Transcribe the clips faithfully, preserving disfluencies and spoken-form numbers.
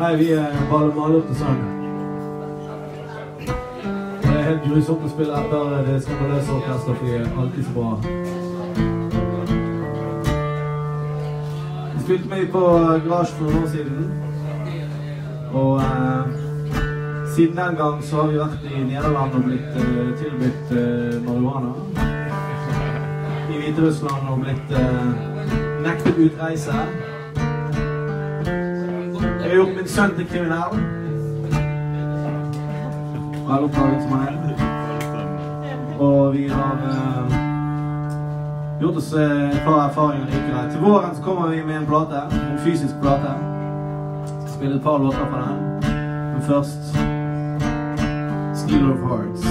Nei, vi er bare maler til sang. Det er helt grusomt å spille etter det skandaløse orkester, for de er alltid så bra. Vi spilte meg på garasje for noen år siden. Og eh, siden den gang så har vi vært i Nederland og blitt eh, tilbudt eh, marihuana. I Hviterussland og blitt eh, nektet utreise. Jeg har gjort min sønn til kriminell. Vel oppdaget som han er. Og vi har eh, gjort oss et par erfaringer rikere. Til våren så kommer vi med en plate, en fysisk plate. Skal spille et par låter fra den. Men først Stealer of Hearts.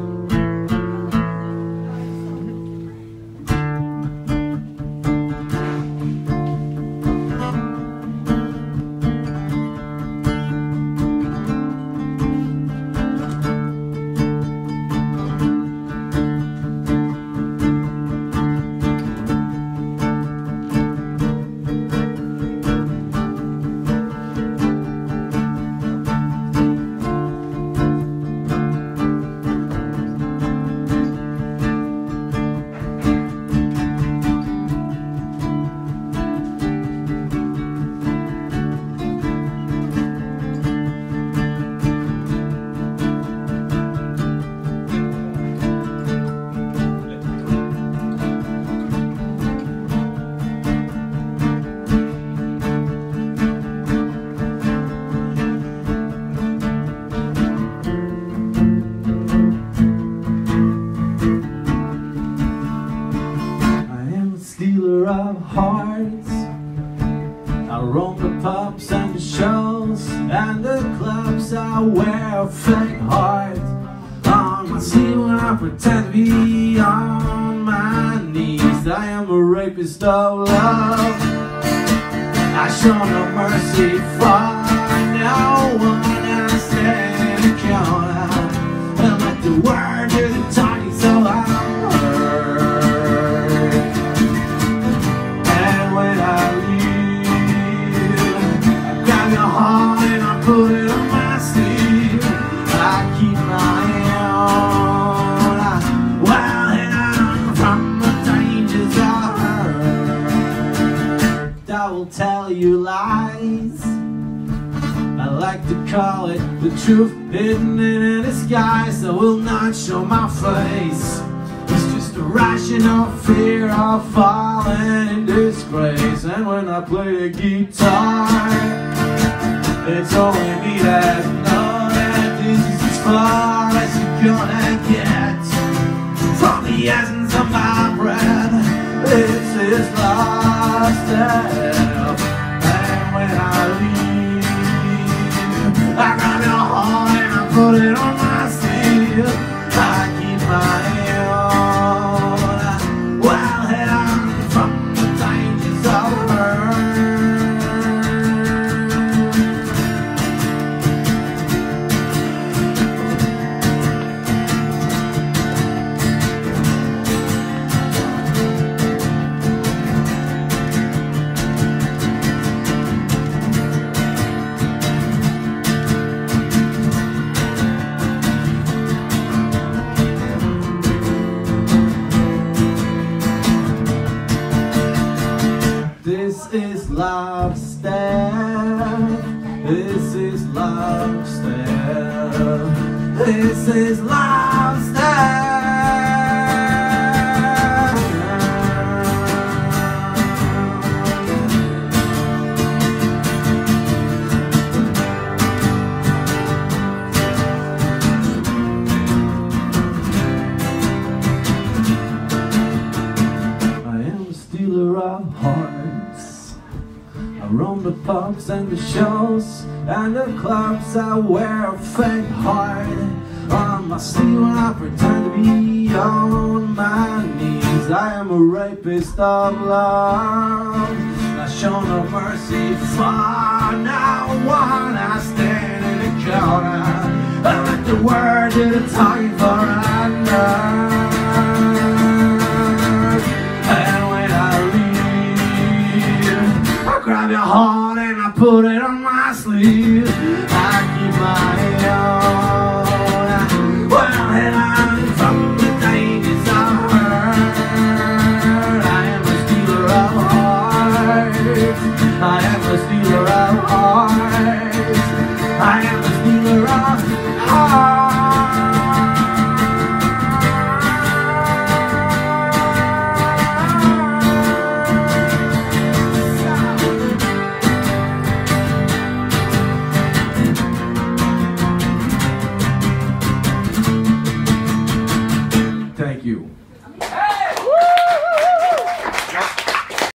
Hearts. I roam the pubs and the shows and the clubs. I wear a fake heart on my sleeve when I pretend to be on my knees. I am a rapist of love. I show no mercy for no one. I stand and count out and let the word do the talking, so I'm put it on my sleeve. I keep my own. I well hidden from the dangers of hurt. I will tell you lies. I like to call it the truth hidden in a disguise. I will not show my face. It's just a rational fear of falling in disgrace. And when I play the guitar, it's only me that knows that this is as far as you're gonna get. From the essence of my breath, this is lost self. And when I leave, I grab your heart and I put it on my sleeve. I keep my own well hidden from the dangers of her. This is love stuff. This is love stuff. This is love stuff. I am a stealer of hearts. I roam the pubs and the shows and the clubs. I wear a fake heart on my sleeve when I pretend to be on my knees. I am a rapist of love. I show no mercy for no one. I stand in the corner. I let the word do the talking for I know. And when I leave, I grab your heart and I put it on my sleeve. you, I keep my own. Well, and I'm from the dangers of hurt. I am a stealer of hearts. I am a stealer of hearts.